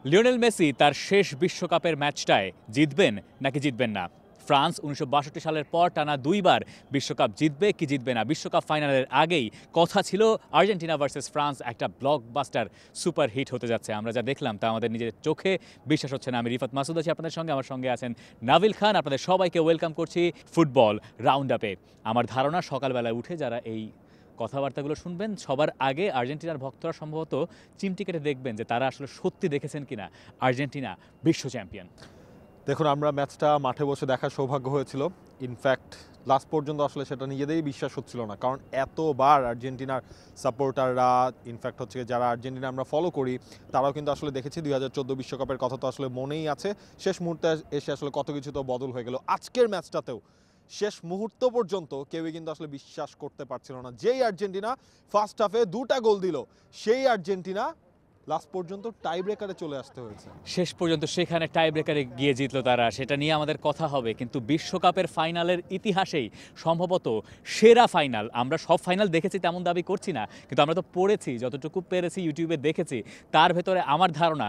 Lionel Messi তার শেষ বিশ্বকাপের ম্যাচটায় জিতবেন নাকি জিতবেন না? ফ্রান্স ১৯৬২ সালের পর টানা দুইবার বিশ্বকাপ জিতবে কি জিতবে না। বিশ্বকাপ ফাইনালের আগেই কথা ছিল আর্জেন্টিনা ভার্সেস ফ্রান্স একটা ব্লকবাস্টার সুপার হিট হতে যাচ্ছে। আমরা যা দেখলাম তা আমাদের নিজের চোখে বিশ্বাস হচ্ছে না। আমি রিফাত মাসুদ আছি আপনাদের সঙ্গে, আমার সঙ্গে আছেন নাবিল খান। আপনাদের সবাইকে ওয়েলকাম করছি ফুটবল রাউন্ড আপে। আমার ধারণা সকালবেলায় উঠে যারা এই কথাবার্তাগুলো শুনবেন সবার আগে আর্জেন্টিনার ভক্তরা সম্ভবত চিমটি কেটে দেখবেন যে তারা আসলে সত্যি দেখেছেন কিনা আর্জেন্টিনা বিশ্ব চ্যাম্পিয়ন। দেখুন, আমরা ম্যাচটা মাঠে বসে দেখার সৌভাগ্য হয়েছিল। ইনফ্যাক্ট লাস্ট পর্যন্ত আসলে সেটা নিজেদেরই বিশ্বাস হচ্ছিল না, কারণ এতবার আর্জেন্টিনার সাপোর্টাররা, ইনফ্যাক্ট হচ্ছে যারা আর্জেন্টিনা আমরা ফলো করি তারাও কিন্তু আসলে দেখেছি 2014 বিশ্বকাপের কথা তো আসলে মনেই আছে। শেষ মুহূর্তে এসে আসলে কত কিছু তো বদল হয়ে গেল। আজকের ম্যাচটাতেও শেষ মুহূর্ত পর্যন্ত কেউই কিন্তু আসলে বিশ্বাস করতে পারছিল না। যেই আর্জেন্টিনা ফার্স্ট হাফে 2টা গোল দিল, সেই আর্জেন্টিনা লাস্ট পর্যন্ত টাই ব্রেকারে চলে আসতে হয়েছে। শেষ পর্যন্ত সেখানে টাই ব্রেকারে গিয়ে জিতলো তারা, সেটা নিয়ে আমাদের কথা হবে। কিন্তু বিশ্বকাপের ফাইনালের ইতিহাসেই সম্ভবত সেরা ফাইনাল। আমরা সব ফাইনাল দেখেছি তেমন দাবি করছি না, কিন্তু আমরা তো পড়েছি, যতটুকু পেরেছি ইউটিউবে দেখেছি, তার ভেতরে আমার ধারণা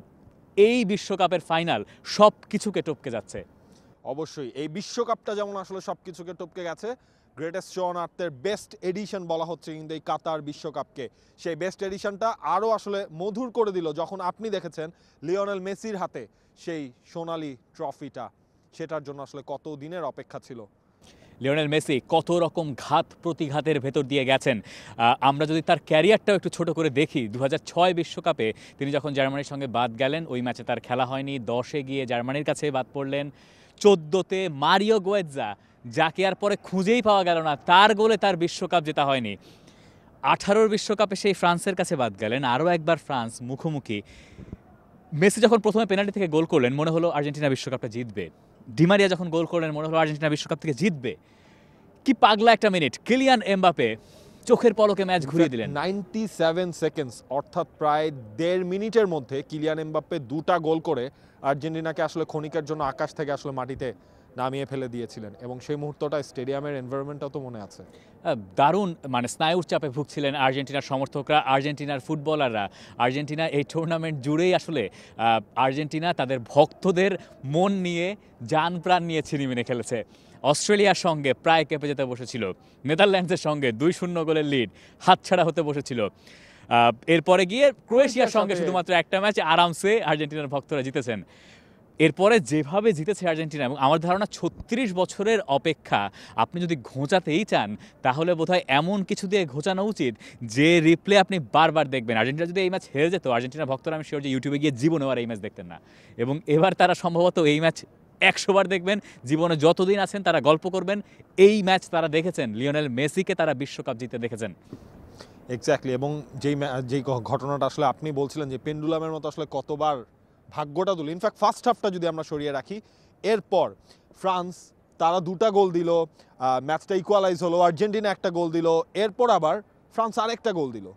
এই বিশ্বকাপের ফাইনাল সব কিছুকে টপকে যাচ্ছে। অবশ্যই এই বিশ্বকাপটা যেমন আসলে সব কিছুকে টপকে গেছে, গ্রেটেস্ট শো অন আর্থের বেস্ট এডিশন বলা হচ্ছে কিন্তু এই কাতার বিশ্বকাপকে। সেই বেস্ট এডিশনটা আরও আসলে মধুর করে দিল যখন আপনি দেখেছেন লিওনেল মেসির হাতে সেই সোনালি ট্রফিটা। সেটার জন্য আসলে কত দিনের অপেক্ষা ছিল। লিওনেল মেসি কত রকম ঘাত প্রতিঘাতের ভেতর দিয়ে গেছেন। আমরা যদি তার ক্যারিয়ারটাও একটু ছোট করে দেখি, 2006 বিশ্বকাপে তিনি যখন জার্মানির সঙ্গে বাদ গেলেন, ওই ম্যাচে তার খেলা হয়নি। 10-এ গিয়ে জার্মানির কাছে বাদ পড়লেন। 14-তে মারিও গোয়েৎজা, যাকে আর পরে খুঁজেই পাওয়া গেল না, তার গোলে তার বিশ্বকাপ জেতা হয়নি। 18-র বিশ্বকাপে সেই ফ্রান্সের কাছে বাদ গেলেন, আরও একবার ফ্রান্স মুখোমুখি। মেসি যখন প্রথমে পেনাল্টি থেকে গোল করলেন মনে হলো আর্জেন্টিনা বিশ্বকাপটা জিতবে। ডিমারিয়া যখন গোল করলেন মনে হলো আর্জেন্টিনা বিশ্বকাপ থেকে জিতবে। কি পাগলা একটা মিনিট! কিলিয়ান এমবাপে চোখের পলকে ম্যাচ ঘুরিয়ে দিলেন। 97 সেকেন্ডস, অর্থাৎ প্রায় 1.5 মিনিটের মধ্যে কিলিয়ান এমবাপ্পে 2টা গোল করে আর্জেন্টিনাকে আসলে ক্ষণিকের জন্য আকাশ থেকে আসলে মাটিতে নামিয়ে ফেলে দিয়েছিলেন। এবং সেই মুহূর্তটা স্টেডিয়ামের এনভায়রনমেন্টটাও তো মনে আছে। দারুণ, মানে স্নায়ুর চাপে ভুগছিলেন আর্জেন্টিনার সমর্থকরা, আর্জেন্টিনার ফুটবলাররা। আর্জেন্টিনা এই টুর্নামেন্ট জুড়েই আসলে আর্জেন্টিনা তাদের ভক্তদের মন নিয়ে জান প্রাণ নিয়ে ছিনিমিনি খেলেছে। অস্ট্রেলিয়ার সঙ্গে প্রায় কেঁপে যেতে বসেছিল, নেদারল্যান্ডসের সঙ্গে 2-0 গোলের লিড হাতছাড়া হতে বসেছিল। এরপরে গিয়ে ক্রোয়েশিয়ার সঙ্গে শুধুমাত্র একটা ম্যাচ আরামসে আর্জেন্টিনার ভক্তরা জিতেছেন। এরপরে যেভাবে জিতেছে আর্জেন্টিনা, এবং আমার ধারণা 36 বছরের অপেক্ষা আপনি যদি ঘোচাতেই চান তাহলে বোধহয় এমন কিছু দিয়ে ঘোচানো উচিত যে রিপ্লে আপনি বারবার দেখবেন। আর্জেন্টিনা যদি এই ম্যাচ হেরে যেত, আর্জেন্টিনার ভক্তরা আমি শিওর যে ইউটিউবে গিয়ে জীবনেও আর এই ম্যাচ দেখতেন না। এবং এবার তারা সম্ভবত এই ম্যাচ 100 বার দেখবেন, জীবনে যতদিন আছেন তারা গল্প করবেন এই ম্যাচ তারা দেখেছেন, লিওনেল মেসিকে তারা বিশ্বকাপ জিতে দেখেছেন। এক্স্যাক্টলি। এবং যেই ঘটনাটা আসলে আপনি বলছিলেন যে পেন্ডুলামের মতো আসলে কতবার ভাগ্যটা তুলে। ইনফ্যাক্ট ফার্স্ট হাফটা যদি আমরা সরিয়ে রাখি, এরপর ফ্রান্স তারা 2টা গোল দিল, ম্যাচটা ইকুয়ালাইজ হলো, আর্জেন্টিনা একটা গোল দিল, এরপর আবার ফ্রান্স আরেকটা গোল দিল।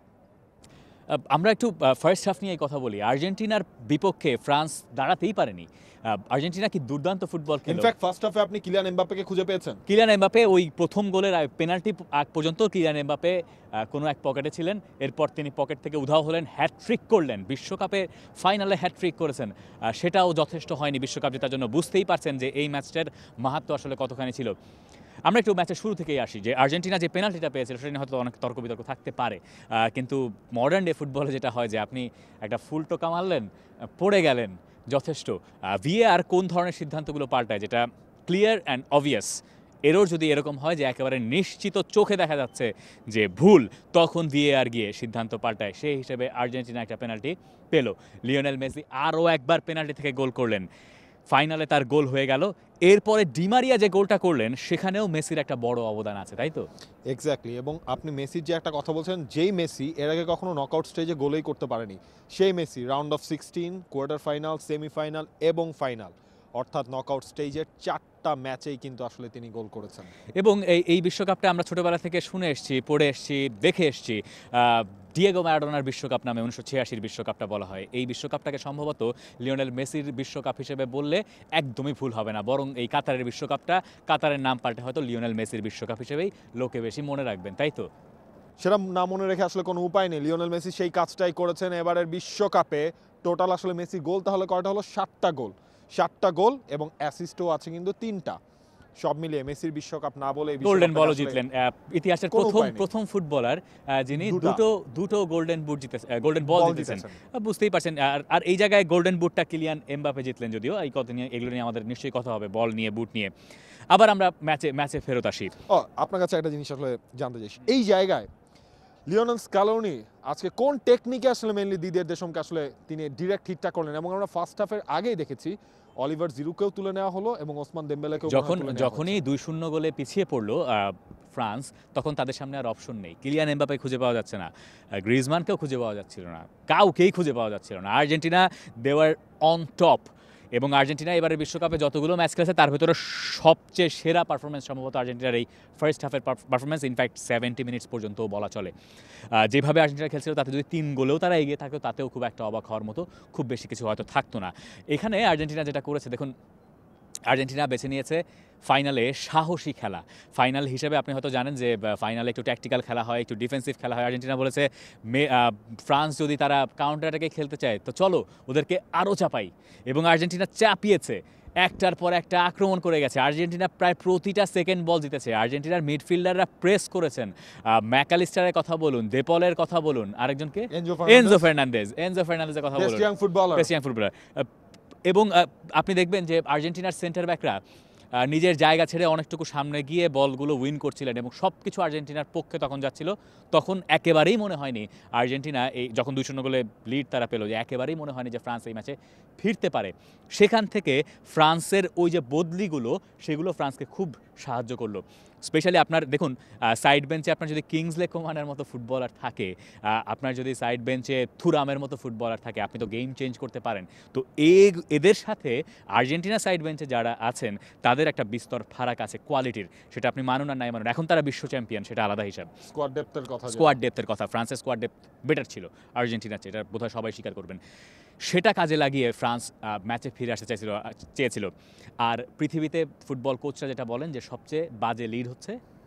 আমরা একটু ফার্স্ট হাফ নিয়ে কথা বলি। আর্জেন্টিনার বিপক্ষে ফ্রান্স দাঁড়াতেই পারেনি। আর্জেন্টিনা কি দুর্দান্ত ফুটবল খেলে। ইনফ্যাক্ট ফার্স্ট হাফে আপনি কিলিয়ান এমবাপ্পেকে খুঁজে পেয়েছেন? কিলিয়ান এমবাপ্পে ওই প্রথম গোলের পেনাল্টি আগ পর্যন্ত কিলিয়ান এমবাপ্পে কোনো এক পকেটে ছিলেন, এরপর তিনি পকেট থেকে উধাও হলেন, হ্যাটট্রিক করলেন। বিশ্বকাপে ফাইনালে হ্যাটট্রিক করেছেন, সেটাও যথেষ্ট হয়নি বিশ্বকাপ জেতার জন্য। বুঝতেই পারছেন যে এই ম্যাচটার মাহাত্ম্য আসলে কতখানি ছিল। আমরা একটু ম্যাচের শুরু থেকেই আসি, যে আর্জেন্টিনা যে পেনাল্টিটা পেয়েছিল সেটা নিয়ে হয়তো অনেক তর্ক বিতর্ক থাকতে পারে, কিন্তু মডার্ন ডে ফুটবলে যেটা হয় যে আপনি একটা ফুল টোকা মারলেন, পড়ে গেলেন, যথেষ্ট। ভিএআর কোন ধরনের সিদ্ধান্তগুলো পাল্টায়, যেটা ক্লিয়ার অ্যান্ড অবভিয়াস। এরও যদি এরকম হয় যে একেবারে নিশ্চিত চোখে দেখা যাচ্ছে যে ভুল, তখন ভিএআর গিয়ে সিদ্ধান্ত পাল্টায়। সেই হিসেবে আর্জেন্টিনা একটা পেনাল্টি পেল। লিওনেল মেসি আরও একবার পেনাল্টি থেকে গোল করলেন, ফাইনালে তার গোল হয়ে গেল। এরপরে ডিমারিয়া যে গোলটা করলেন সেখানেও মেসির একটা বড় অবদান আছে, তাই তো? এক্স্যাক্টলি। এবং আপনি মেসির যে একটা কথা বলছেন, যেই মেসি এর আগে কখনো নকআউট স্টেজে গোলই করতে পারেনি, সেই Messi round of 16, quarter final, semifinal এবং ফাইনাল, অর্থাৎ নকআউট স্টেজের 4টা ম্যাচেই কিন্তু আসলে তিনি গোল করেছেন। এবং এই বিশ্বকাপটা আমরা ছোটোবেলা থেকে শুনে এসেছি, পড়ে এসেছি, দেখে এসেছি। ডিয়েগো ম্যারাডোনার বিশ্বকাপ নামে 1986 বিশ্বকাপটা বলা হয়। এই বিশ্বকাপটাকে সম্ভবত লিওনেল মেসির বিশ্বকাপ হিসেবে বললে একদমই ভুল হবে না, বরং এই কাতারের বিশ্বকাপটা, কাতারের নাম পাল্টে হয়তো লিওনেল মেসির বিশ্বকাপ হিসেবেই লোকে বেশি মনে রাখবেন, তাই তো? সেটা না মনে রেখে আসলে কোনো উপায় নেই। লিওনেল মেসি সেই কাজটাই করেছেন এবারের বিশ্বকাপে। টোটাল আসলে মেসি গোল তাহলে কয়টা হলো? 7টা গোল এবং অ্যাসিস্টও আছে কিন্তু 3টা। সব মিলিয়ে মেসির বিশ্বকাপ না বলে গোল্ডেন বলও জিতলেন, ইতিহাসের প্রথম ফুটবলার যিনি দুটো গোল্ডেন বুট জিতেছেন, গোল্ডেন বল জিতেছেন। বুঝতেই পারছেন। আর এই জায়গায় গোল্ডেন বুটটা কিলিয়ান এমবাপে জিতলেন, যদিও এই কথা নিয়ে এগুলো নিয়ে আমাদের নিশ্চয়ই কথা হবে, বল নিয়ে, বুট নিয়ে। আবার আমরা ম্যাচে ফেরত আসি। আপনার কাছে একটা জিনিস আসলে জানতে চাই, এই জায়গায় লিওনেল স্ক্যালোনি আজকে কোন টেকনিকে আসলে মেইনলি দিদিয়ের দেশমকে আসলে তিনি ডিরেক্ট হিটটা করলেন? এবং আমরা ফার্স্ট হাফের আগেই দেখেছি অলিভার জিরুকেও তুলে নেওয়া হলো এবং ওসমান দেম্বেলেকেও। যখনই 2-0 গোলে পিছিয়ে পড়লো ফ্রান্স, তখন তাদের সামনে আর অপশন নেই। কিলিয়ান এমবাপে খুঁজে পাওয়া যাচ্ছে না, গ্রিজমানকেও খুঁজে পাওয়া যাচ্ছিল না, কাউকেই খুঁজে পাওয়া যাচ্ছিল না। আর্জেন্টিনা দেওয়ার অন টপ, এবং আর্জেন্টিনা এবারে বিশ্বকাপে যতগুলো ম্যাচ খেলেছে তার ভেতরে সবচেয়ে সেরা পারফরমেন্স সম্ভবত আর্জেন্টিনার এই ফার্স্ট হাফের পারফরমেন্স। ইনফ্যাক্ট 70 মিনিটস পর্যন্ত বলা চলে। যেভাবে আর্জেন্টিনা খেলছিল তাতে যদি 3 গোলেও তারা এগিয়ে থাকতো, তাতেও খুব একটা অবাক হওয়ার মতো খুব বেশি কিছু হয়তো থাকতো না। এখানে আর্জেন্টিনা যেটা করেছে দেখুন, আর্জেন্টিনা বেছে নিয়েছে ফাইনালে সাহসী খেলা। ফাইনাল হিসেবে আপনি হয়তো জানেন যে ফাইনালে একটু ট্যাকটিক্যাল খেলা হয়, একটু ডিফেন্সিভ খেলা হয়। আর্জেন্টিনা বলেছে ফ্রান্স যদি তারা কাউন্টার অ্যাটাকে খেলতে চায় তো চলো ওদেরকে আরও চাপাই, এবং আর্জেন্টিনা চাপিয়েছে, একটার পর একটা আক্রমণ করে গেছে। আর্জেন্টিনা প্রায় প্রতিটা সেকেন্ড বল জিতেছে। আর্জেন্টিনার মিডফিল্ডাররা প্রেস করেছেন। ম্যাকালিস্টারের কথা বলুন, দেপলের কথা বলুন, আরেকজনকে এনজো ফার্নান্দেজের কথা বলুন, বেস্ট ইয়াং ফুটবলার। এবং আপনি দেখবেন যে আর্জেন্টিনার সেন্টার ব্যাকরা নিজের জায়গা ছেড়ে অনেকটুকু সামনে গিয়ে বলগুলো উইন করছিলেন, এবং সব কিছু আর্জেন্টিনার পক্ষে তখন যাচ্ছিল। তখন একেবারেই মনে হয়নি আর্জেন্টিনা এই যখন 2-0 গোলে লিড তারা পেল, যে একেবারেই মনে হয়নি যে ফ্রান্স এই ম্যাচে ফিরতে পারে। সেখান থেকে ফ্রান্সের ওই যে বদলিগুলো, সেগুলো ফ্রান্সকে খুব সাহায্য করলো। স্পেশালি আপনার দেখুন সাইড বেঞ্চে আপনার যদি কিংসলে কোমানের মতো ফুটবলার থাকে, আপনার যদি সাইড বেঞ্চে থুরামের মতো ফুটবলার থাকে, আপনি তো গেম চেঞ্জ করতে পারেন। তো এদের সাথে আর্জেন্টিনা সাইড বেঞ্চে যারা আছেন তাদের একটা বিস্তর ফারাক আছে কোয়ালিটির, সেটা আপনি মানুন আর নাই মানুন। এখন তারা বিশ্ব চ্যাম্পিয়ন, সেটা আলাদা হিসাব। স্কোয়াড ডেপথের কথা, ফ্রান্সের স্কোয়াড ডেপথ বেটার ছিল আর্জেন্টিনার চেয়ে, এটা বোধহয় সবাই স্বীকার করবেন। সেটা কাজে লাগিয়ে ফ্রান্স ম্যাচে ফিরে আসতে চেয়েছিল। আর পৃথিবীতে ফুটবল কোচরা যেটা বলেন যে সবচেয়ে বাজে লিড হচ্ছে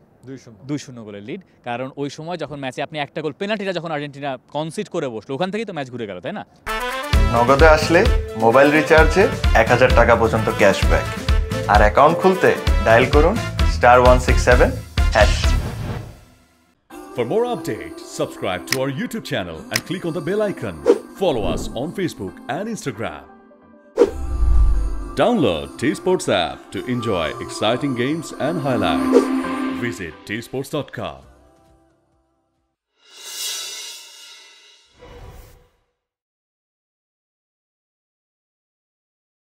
2-0 গোলের লিড। কারণ ওই সময় যখন ম্যাচে আপনি একটা গোল, পেনাল্টিটা যখন আর্জেন্টিনা কনসিড করে বসলো, ওখান থেকেই তো ম্যাচ ঘুরে গেল, তাই না? নগদে আসলে মোবাইল রিচার্জে 1000 টাকা পর্যন্ত ক্যাশব্যাক, আর অ্যাকাউন্ট খুলতে ডায়াল করুন *167#। For more updates, subscribe to our YouTube channel and click on the bell icon. Follow us on Facebook and Instagram. Download TSports app to enjoy exciting games and highlights. Visit tsports.com.